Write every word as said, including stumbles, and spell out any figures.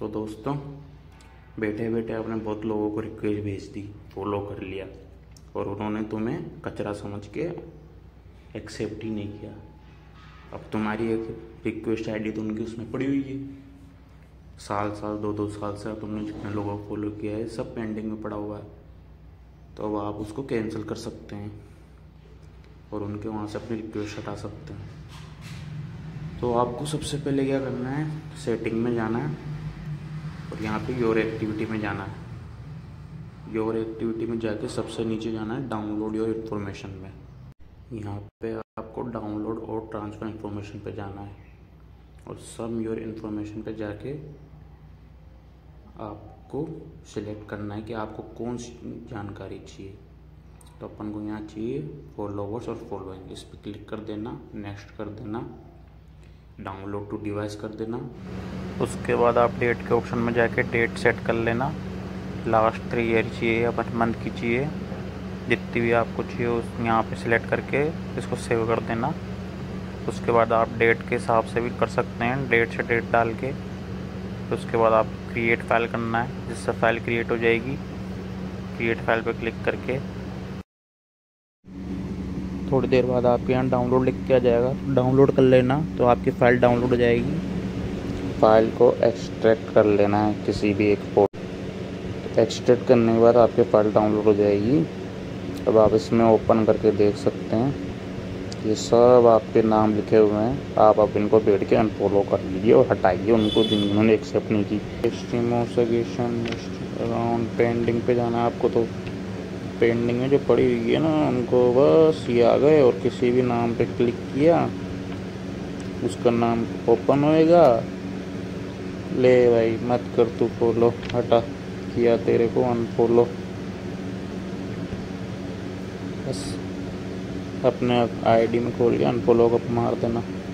तो दोस्तों, बैठे बैठे आपने बहुत लोगों को रिक्वेस्ट भेज दी, फॉलो कर लिया और उन्होंने तुम्हें कचरा समझ के एक्सेप्ट ही नहीं किया। अब तुम्हारी एक रिक्वेस्ट आईडी तो उनकी उसमें पड़ी हुई है। साल साल दो दो साल से तुमने जितने लोगों को फॉलो किया है सब पेंडिंग में पड़ा हुआ है। तो अब आप उसको कैंसिल कर सकते हैं और उनके वहाँ से अपनी रिक्वेस्ट हटा सकते हैं। तो आपको सबसे पहले क्या करना है, सेटिंग में जाना है और यहाँ पे योर एक्टिविटी में जाना है। योर एक्टिविटी में जाके सबसे नीचे जाना है डाउनलोड योर इन्फॉर्मेशन में। यहाँ पे आपको डाउनलोड और ट्रांसफ़र इन्फॉर्मेशन पे जाना है और सम योर इन्फॉर्मेशन पे जाके आपको सिलेक्ट करना है कि आपको कौन सी जानकारी चाहिए। तो अपन को यहाँ चाहिए फॉलोवर्स और फॉलोइंग। इस पर क्लिक कर देना, नेक्स्ट कर देना, डाउनलोड टू डिवाइस कर देना। उसके बाद आप डेट के ऑप्शन में जाके डेट सेट कर लेना। लास्ट थ्री ईयर चाहिए या मंथ की चाहिए, जितनी भी आपको चाहिए उस यहाँ पे सिलेक्ट करके इसको सेव कर देना। उसके बाद आप डेट के हिसाब से भी कर सकते हैं, डेट से डेट डाल के। उसके बाद आप क्रिएट फाइल करना है, जिससे फाइल क्रिएट हो जाएगी। क्रिएट फाइल पे क्लिक करके थोड़ी देर बाद आपके यहाँ डाउनलोड लिख के आ जाएगा, डाउनलोड कर लेना। तो आपकी फ़ाइल डाउनलोड हो जाएगी। फ़ाइल को एक्सट्रैक्ट कर लेना है किसी भी एक फोल्डर। तो एक्सट्रैक्ट करने के बाद आपकी फ़ाइल डाउनलोड हो जाएगी। अब आप इसमें ओपन करके देख सकते हैं, ये सब आपके नाम लिखे हुए हैं। आप अब इनको बैठ के अनफॉलो कर लीजिए और हटाइए उनको जिन्होंने एक्सेप्ट नहीं की। स्ट्रीमोसगेशन अराउंड पेंडिंग पे जाना है आपको। तो पेंडिंग में जो पड़ी हुई है ना, उनको बस ये आ गए और किसी भी नाम पे क्लिक किया, उसका नाम ओपन होएगा। ले भाई मत कर तू फॉलो, हटा, किया तेरे को अनफॉलो। बस अपने आईडी में खोल के अनफॉलो को मार देना।